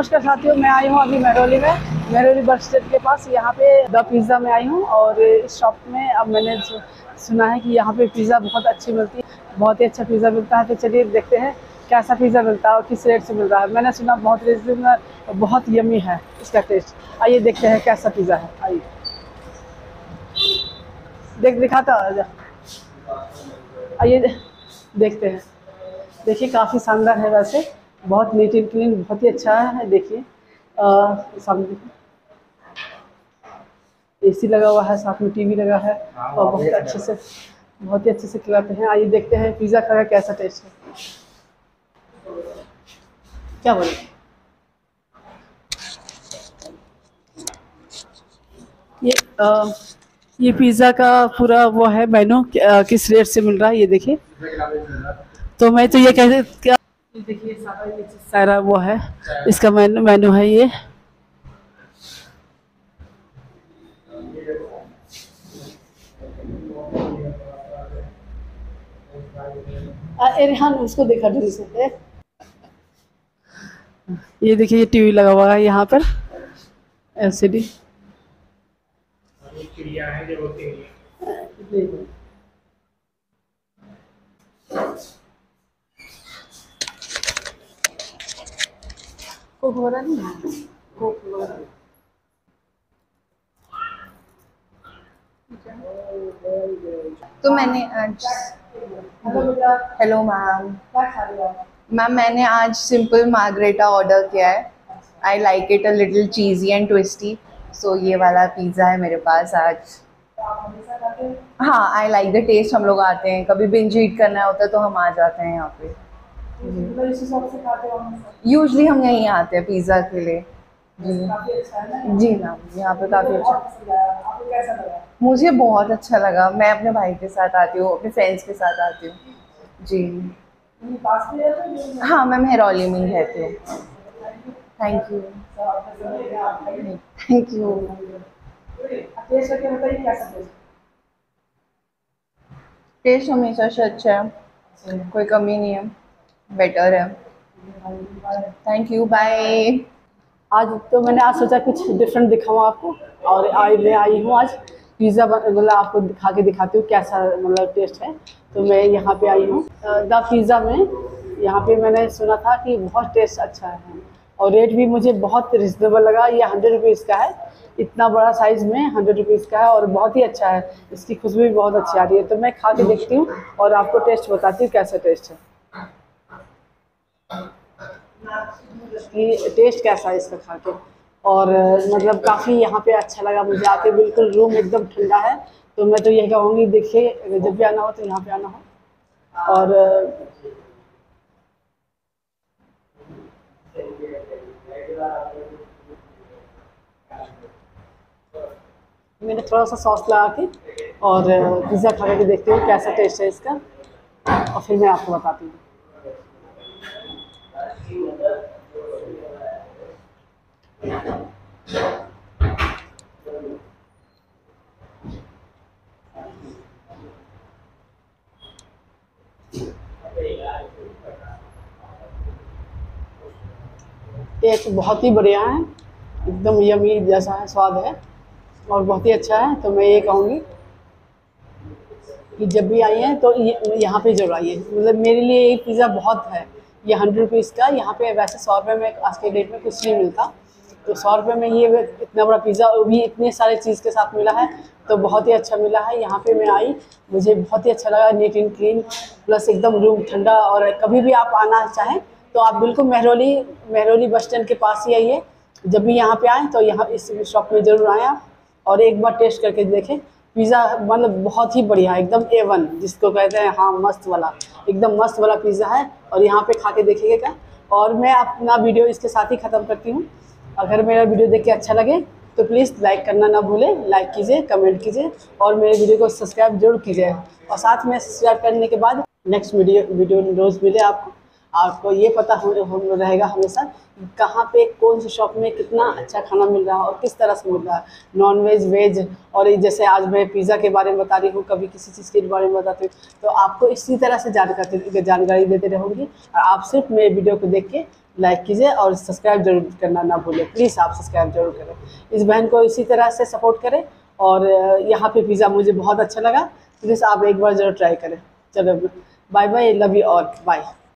नमस्कार साथियों, मैं आई हूँ अभी महरौली में, महरौली बस स्टैंड के पास। यहाँ पे द पिज़्ज़ा में आई हूँ और इस शॉप में अब मैंने सुना है कि यहाँ पे पिज़्ज़ा बहुत अच्छी मिलती है, बहुत ही अच्छा पिज़्ज़ा मिलता है। तो चलिए देखते हैं कैसा पिज़्ज़ा मिलता है और किस रेट से मिल रहा है। मैंने सुना बहुत रिजनेबल, बहुत यम्मी है इसका टेस्ट। आइए देखते हैं कैसा पिज़्ज़ा है। आइए दिखाता आइए देखते हैं। देखिए काफ़ी शानदार है, वैसे बहुत नीट एंड क्लीन, बहुत ही अच्छा है। देखिए सामने एसी लगा हुआ है, साथ में टीवी लगा है और बहुत ही अच्छे से खिलाते हैं। आइए देखते हैं पिज़्ज़ा का कैसा टेस्ट है। क्या बोले ये पिज़्ज़ा का पूरा वो है मेनू, किस रेट से मिल रहा है ये देखिए। तो मैं तो ये कहते क्या, देखिए सारा वो है, इसका मेनू है ये। रेहान उसको देखा ढंग से। ये देखिए ये टीवी लगा हुआ है यहाँ पर, एलसीडी। चिड़िया है जो होती है कोक वगैरह नहीं है, कोक वगैरह। तो मैंने आज हेलो मैम मैंने आज सिंपल मार्गरेटा ऑर्डर किया है। I like it a little cheesy and twisty, so ये वाला पिज़्ज़ा है मेरे पास आज। हाँ, आई लाइक द टेस्ट। हम लोग आते हैं, कभी बिंज ईट करना होता है तो हम आ जाते हैं यहाँ पे। यूजली हम यहीं आते हैं पिज़्ज़ा के लिए। जी मैम, यहाँ पे काफ़ी अच्छा, मुझे बहुत अच्छा लगा। मैं अपने भाई के साथ आती हूँ, अपने फ्रेंड्स के साथ आती हूँ जी। हाँ, मैं महरौली में ही रहती हूँ। Thank you thank you. Taste हमेशा से अच्छा है, कोई कमी नहीं है, बेटर है। Thank you, bye. आज तो मैंने आज सोचा कुछ डिफरेंट दिखाऊँ आपको, और मैं आई हूँ आज पिज़्ज़ा मतलब आपको दिखाती हूँ कैसा मतलब टेस्ट है। तो मैं यहाँ पे आई हूँ द पिज़्ज़ा में। यहाँ पे मैंने सुना था कि बहुत टेस्ट अच्छा है और रेट भी मुझे बहुत रिजनेबल लगा। ये 100 रुपीज़ का है, इतना बड़ा साइज़ में 100 रुपीज़ का है और बहुत ही अच्छा है। इसकी खुशबू भी बहुत अच्छी आ रही है। तो मैं खा के देखती हूँ और आपको टेस्ट बताती हूँ कैसा टेस्ट है, कि टेस्ट कैसा है इसका खा के। और मतलब काफ़ी यहाँ पे अच्छा लगा मुझे आके, बिल्कुल रूम एकदम ठंडा है। तो मैं तो यही कहूँगी, देखिए जब भी आना हो तो यहाँ पे आना हो। और मैंने थोड़ा सा सॉस लगा के और पिज़्ज़ा खा के देखती हूँ कैसा टेस्ट है इसका, और फिर मैं आपको बताती हूँ। टेस्ट बहुत ही बढ़िया है, एकदम यमी जैसा है, स्वाद है और बहुत ही अच्छा है। तो मैं ये कहूँगी कि जब भी आई हैं तो यहाँ पे जरूर आइए। मतलब मेरे लिए ये पिज़्ज़ा बहुत है। ये 100 रुपीज़ का, यहाँ पे वैसे 100 रुपये में आज के डेट में कुछ नहीं मिलता। तो 100 रुपये में ये इतना बड़ा पिज़्ज़ा, वो भी इतने सारे चीज़ के साथ मिला है, तो बहुत ही अच्छा मिला है। यहाँ पे मैं आई, मुझे बहुत ही अच्छा लगा, नीट एंड क्लीन, प्लस एकदम रूम ठंडा। और कभी भी आप आना चाहें तो आप बिल्कुल महरौली बस स्टैंड के पास ही आइए। जब भी यहाँ पे आएँ तो यहाँ इस शॉप में ज़रूर आएँ आप, और एक बार टेस्ट करके देखें। पिज़्ज़ा मतलब बहुत ही बढ़िया, एकदम A1 जिसको कहते हैं, हाँ मस्त वाला, एकदम मस्त वाला पिज़्ज़ा है। और यहाँ पे खा के देखिएगा क्या। और मैं अपना वीडियो इसके साथ ही ख़त्म करती हूँ। अगर मेरा वीडियो देख के अच्छा लगे तो प्लीज़ लाइक करना ना भूलें, लाइक कीजिए, कमेंट कीजिए और मेरे वीडियो को सब्सक्राइब जरूर कीजिए। और साथ में सब्सक्राइब करने के बाद नेक्स्ट वीडियो रोज़ मिले आपको ये पता रहेगा हमेशा कहाँ पे कौन सी शॉप में कितना अच्छा खाना मिल रहा है और किस तरह से मिल रहा है, नॉन वेज, वेज। और जैसे आज मैं पिज़्ज़ा के बारे में बता रही हूँ, कभी किसी चीज़ के बारे में बताती हूँ, तो आपको इसी तरह से जानकारी देते रहूँगी। और आप सिर्फ मेरे वीडियो को देख के लाइक कीजिए और सब्सक्राइब जरूर करना ना भूलें। प्लीज़ आप सब्सक्राइब जरूर करें, इस बहन को इसी तरह से सपोर्ट करें। और यहाँ पे पिज़्ज़ा मुझे बहुत अच्छा लगा, प्लीज़ आप एक बार ज़रूर ट्राई करें। चलो bye bye, love you all, bye.